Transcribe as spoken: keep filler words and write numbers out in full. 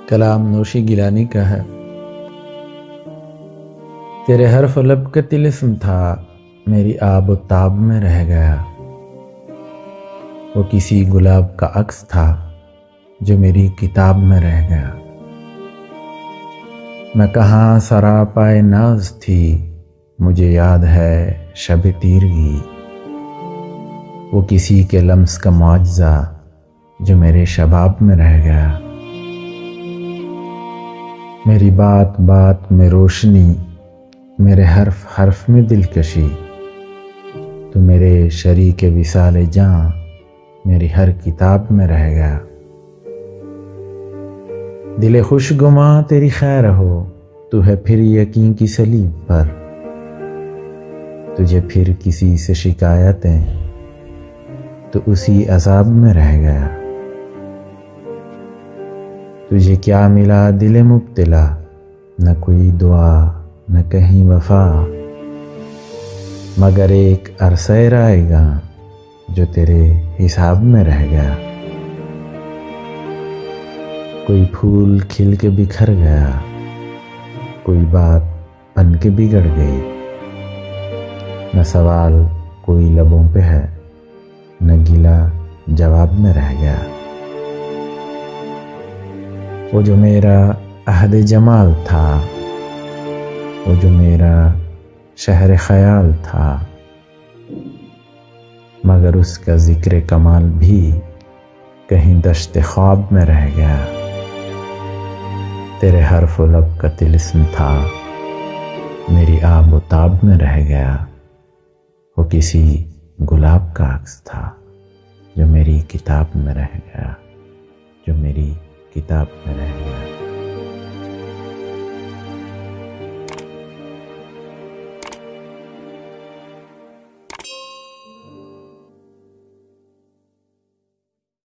कलाम नौशी गिलानी का है। तेरे हर्फ लब का तिलिस्म था, मेरी आब ताब में रह गया। वो किसी गुलाब का अक्स था जो मेरी किताब में रह गया। मैं कहाँ सरापाए नाज थी, मुझे याद है शब तीरगी। वो किसी के लम्स का मुआजा जो मेरे शबाब में रह गया। मेरी बात बात में रोशनी, मेरे हर्फ हर्फ में दिलकशी। तो मेरे शरीक विसाल जां मेरी हर किताब में रह गया। दिले खुश गुमा तेरी खैर हो, तू है फिर यकीन की सलीब पर। तुझे फिर किसी से शिकायतें, तो उसी अजाब में रह गया। तुझे क्या मिला दिले मुब्तिला, न कोई दुआ न कहीं वफा। मगर एक अरसे आएगा जो तेरे हिसाब में रह गया। कोई फूल खिल के बिखर गया, कोई बात बन के बिगड़ गई। न सवाल कोई लबों पे है, न गिला जवाब में रह गया। वो जो मेरा अहद जमाल था, वो जो मेरा शहर ख्याल था। मगर उसका जिक्र कमाल भी कहीं दश्त ख्वाब में रह गया। तेरे हर्फ लब का तिलिस्म था, मेरी आब ताब में रह गया। वो किसी गुलाब का अक्स था जो मेरी किताब में रह गया, जो मेरी किताब में रह गया।